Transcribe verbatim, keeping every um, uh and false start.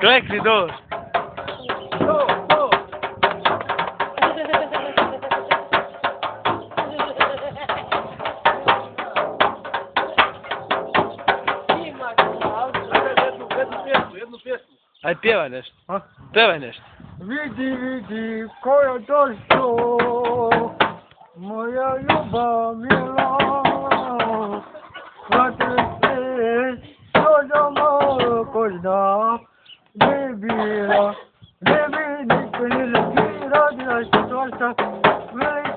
Klekni dole. To, to. Ajde, jednu, jednu pjesmu, jednu pjesmu. Aj pjevaj nešto. A? Pjevaj nešto. Vidi, vidi, ko je došao, moja ljubav mila. Vrati se, što doma ko zna, ne bila, ne bi niko ni radila što svašta, veli